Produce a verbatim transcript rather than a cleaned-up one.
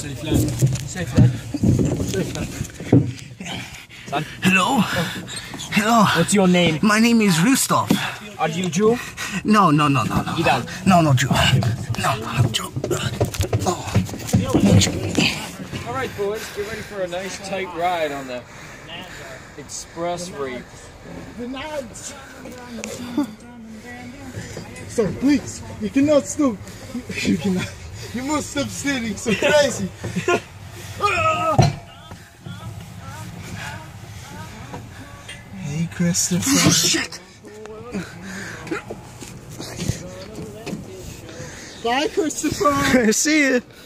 Salut Flan. Salut Flan. Salut Flan. Son? Hello? Hello? What's your name? My name is Rustov. Are you Jew? No, no, no, no, no. Idan. No, no, Jew. No, no, Jew. Oh. Alright boys, get ready for a nice tight ride on the Express Reef. Sir, please, you cannot stop. You cannot. You must stop steering so crazy. Hey, Christopher. Oh, shit. Bye, Christopher. See ya.